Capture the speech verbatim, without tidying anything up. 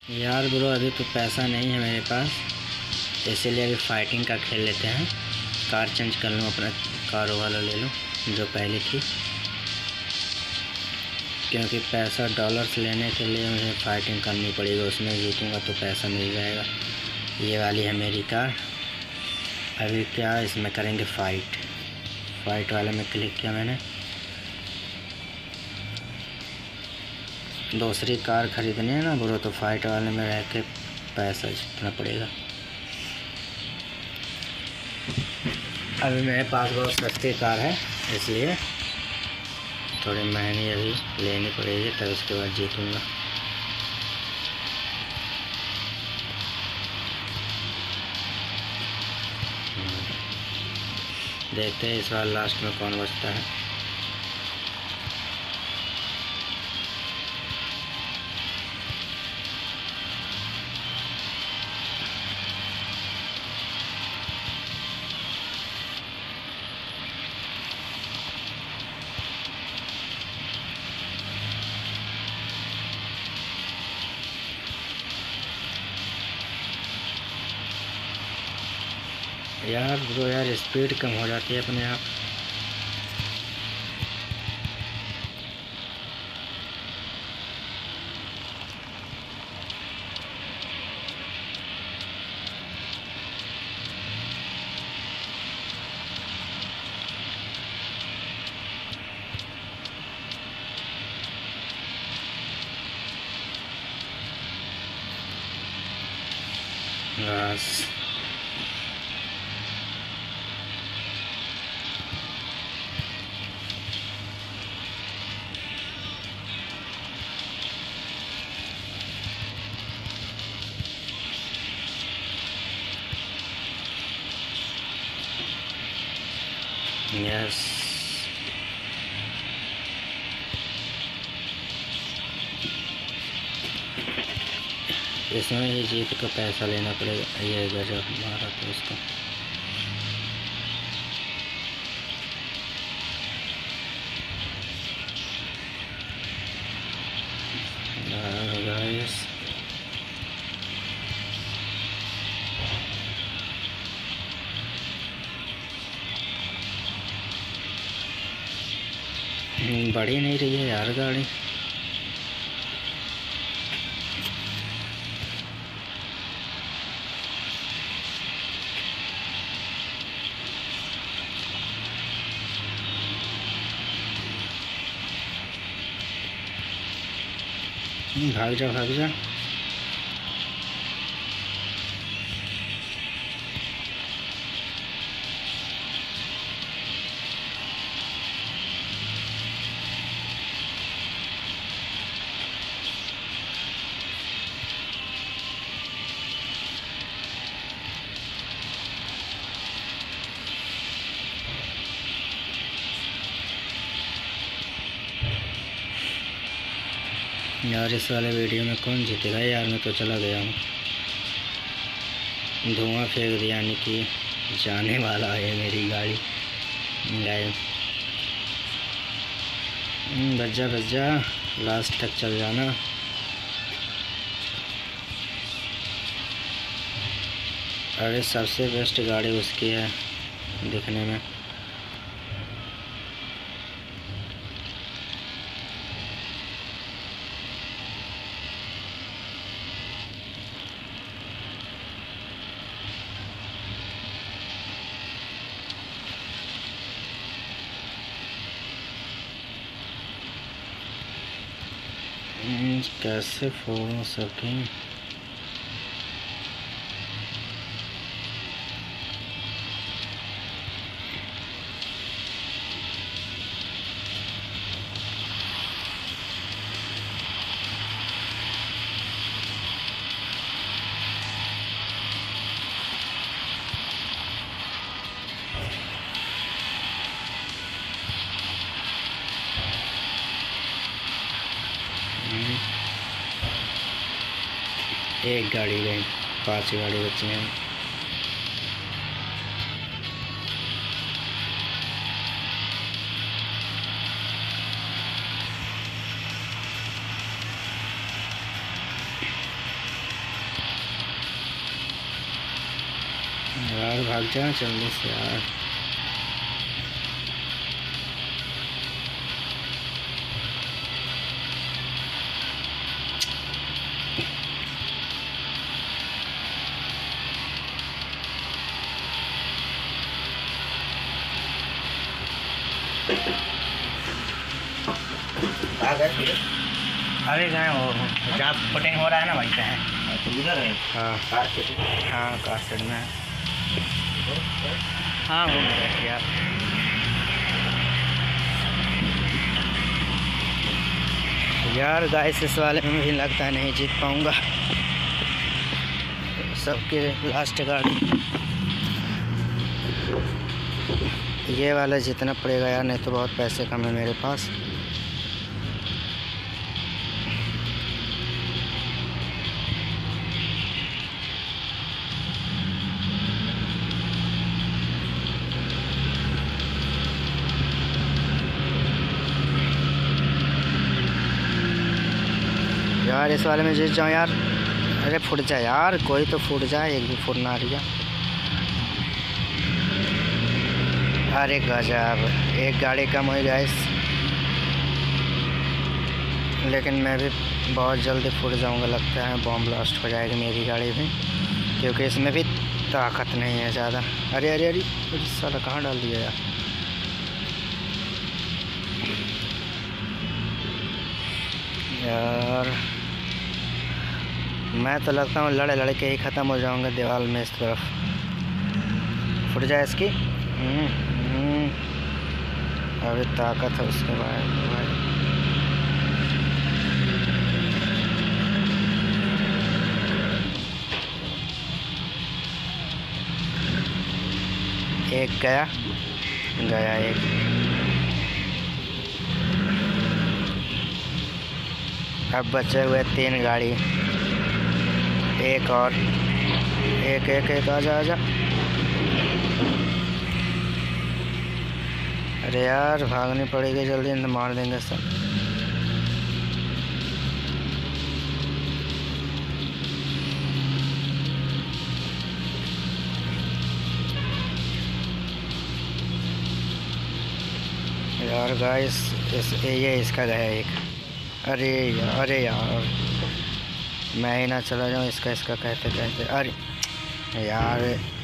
यार ब्रो अभी तो पैसा नहीं है मेरे पास, इसीलिए अभी फाइटिंग का खेल लेते हैं। कार चेंज कर लूँ, अपना कार वाला ले लूँ जो पहले थी, क्योंकि पैसा डॉलर्स लेने के लिए मुझे फाइटिंग करनी पड़ेगी। उसमें जीतूँगा तो पैसा मिल जाएगा। ये वाली है मेरी कार। अभी क्या इसमें करेंगे फ़ाइट। फाइट वाले में क्लिक किया मैंने। दूसरी कार ख़रीदनी है ना ब्रो, तो फाइट वाले में रह के पैसा जीतना पड़ेगा। अभी मेरे पास बहुत सस्ती कार है, इसलिए थोड़ी महंगी अभी लेनी पड़ेगी, तब उसके बाद जीतूँगा। देखते हैं इस बार लास्ट में कौन बचता है। यार ब्रो यार स्पीड कम हो जाती है अपने आप। बस यस, इसमें ही जीत को पैसा लेना पड़ेगा। ये गजब मारा तो उसको। गाइस बढ़ी नहीं रही है यार गाड़ी। भाग जा भाग जा। यार इस वाले वीडियो में कौन जीतेगा यार, मैं तो चला गया हूँ। धुआं फेंक दिया, यानी कि जाने वाला है मेरी गाड़ी। गाय बच जा बच जा, लास्ट तक चल जाना। अरे सबसे बेस्ट गाड़ी उसकी है दिखने में। कैसे फोड़ सकें। एक गाड़ी गई, पांच गाड़ी बची हैं। यार भाग जा जल्दी से यार। अरे गए वो जहाँ पुटिंग हो रहा है ना वहीं पे है। हाँ कार सेट, हाँ कार सेट में है। हाँ वो यार यार गाइस इस वाले में मुझे लगता है नहीं जीत पाऊँगा। सबके लास्ट गाड़ी ये वाला जीतना पड़ेगा यार, नहीं तो बहुत पैसे कम है मेरे पास। यार इस वाले में जीत जाऊँ यार। अरे फुट जा यार, कोई तो फुट जाए, एक भी फुट ना रही। अरे गजब, एक गाड़ी कम हुई गाइस। लेकिन मैं भी बहुत जल्दी फुट जाऊंगा, लगता है बॉम्ब ब्लास्ट हो जाएगी मेरी गाड़ी भी, क्योंकि इसमें भी ताकत नहीं है ज़्यादा। अरे अरे अरे अरे साला कहाँ डाल दिया यार। यार मैं तो लगता हूँ लड़े लड़े के ही ख़त्म हो जाऊंगा दीवार में। इस तरफ फुट जाए इसकी। अभी ताकत है उसके बाद भाई। एक गया गया एक। अब बचे हुए तीन गाड़ी, एक और एक एक एक आजा आजा। अरे यार भागनी पड़ेगी जल्दी, नहीं मार देंगे सब। यार गाइस इस ये इसका गया एक। अरे यार अरे यार मैं ही ना चला जाऊँ इसका इसका कहते कहते। अरे यार